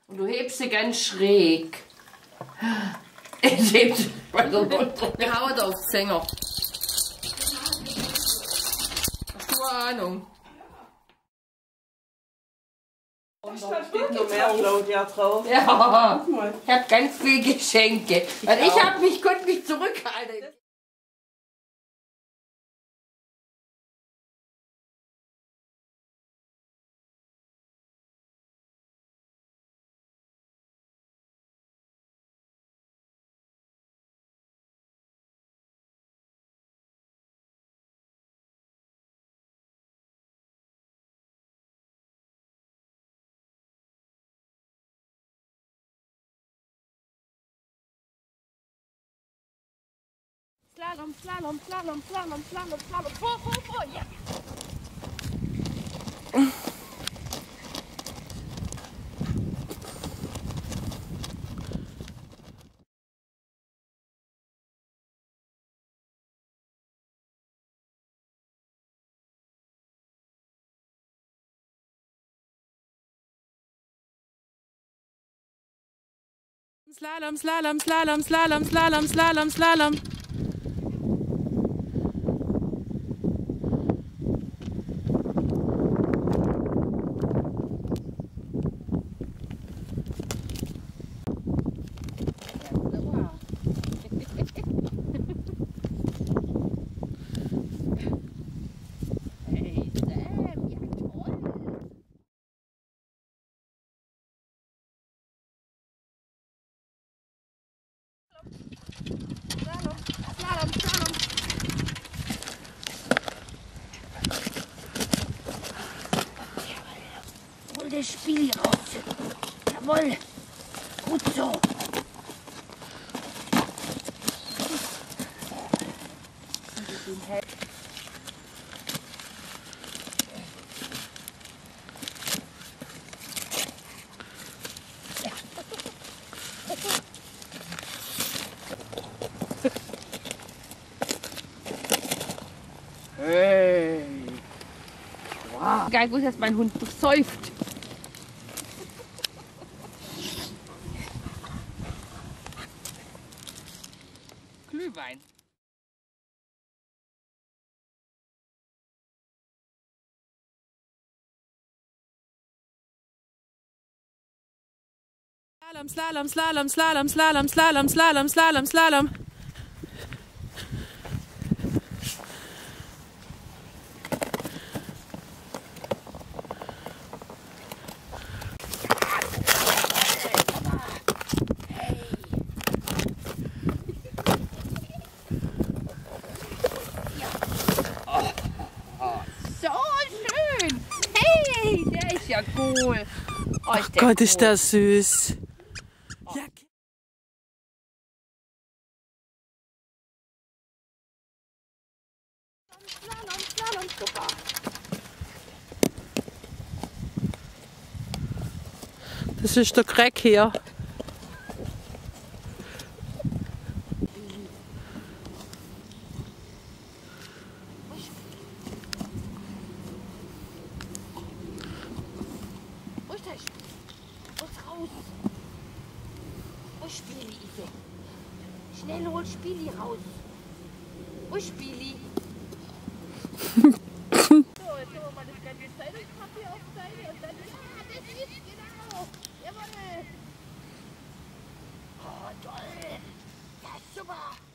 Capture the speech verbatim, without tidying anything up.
Und du hebst sie ganz schräg. Ich heb sie bei der runter. Wir hauen auf den Sänger. Hast du eine Ahnung? Da steht noch mehr Claudia drauf. Ja, ich hab ganz viele Geschenke. Weil ich hab mich, konnte mich zurückhalten. Slalom, Slalom, Slalom, Slalom, Slalom, Slalom, vor, vor, vor, ja. Slalom, Slalom, Slalom, Slalom, Slalom, Slalom, Slalom. Hol das Spiel raus. Jawohl. Gut so. Hey. Wow. Geil, gut, dass mein Hund säuft. Glühwein. Slalom, Slalom, Slalom, Slalom, Slalom, Slalom, Slalom, Slalom. So schön. Hey, der ist ja cool. Oh, ist der Gott, cool. ist das süß. Ja. Slalom, Slalom, super. Das ist der Crack hier. Wo ist das? Wo ist raus? Wo ist Spieli, Ise? Schnell hol Spieli raus. Wo ist Spieli? So, jetzt haben wir mal das ganze Zeitungspapier auf Seite und dann, ja, das ist genau. Jawohl. Oh, toll. Das ist super.